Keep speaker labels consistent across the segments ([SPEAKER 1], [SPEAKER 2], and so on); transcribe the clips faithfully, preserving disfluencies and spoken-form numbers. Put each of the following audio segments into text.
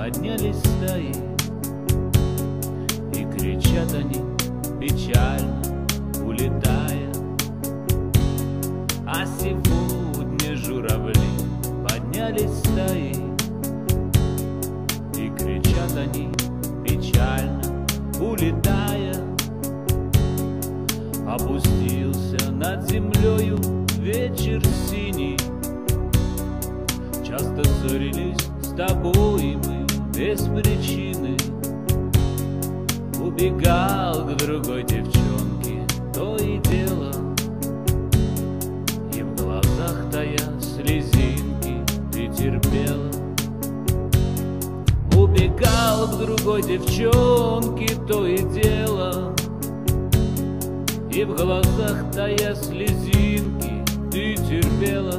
[SPEAKER 1] поднялись стаи, и кричат они печально, улетая. А сегодня журавли поднялись стаи, и кричат они печально, улетая. Опустился над землею вечер синий, часто ссорились с тобой мы без причины. Убегал к другой девчонке, то и дело, и в глазах тая слезинки ты терпела. Убегал к другой девчонке, то и дело, и в глазах тая слезинки ты терпела.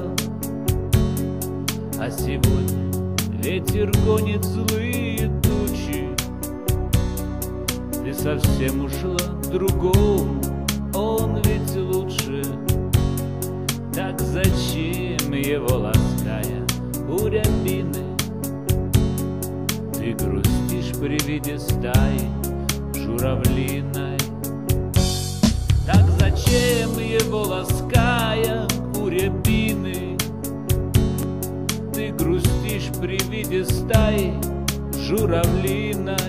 [SPEAKER 1] А сегодня ветер гонит злые тучи, ты совсем ушла к другому, он ведь лучше. Так зачем его лаская у рябины, ты грустишь при виде стаи журавлиной? Так зачем его лаская у рябины, ты грустишь при виде стаи журавлиной?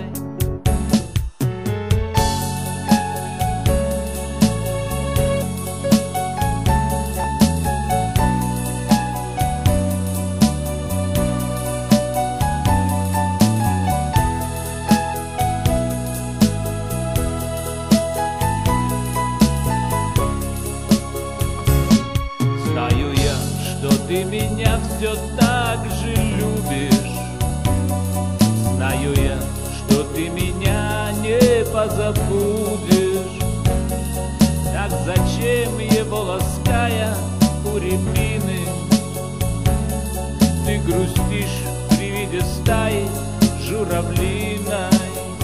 [SPEAKER 1] Знаю я, что ты меня все так же любишь, знаю я, что ты меня не позабудешь. Так зачем его лаская у рябины, ты грустишь при виде стаи журавлиной?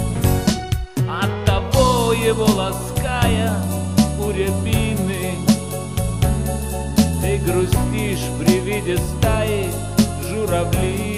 [SPEAKER 1] Оттого его лаская у рябины, ты грустишь при виде стаи журавлиной.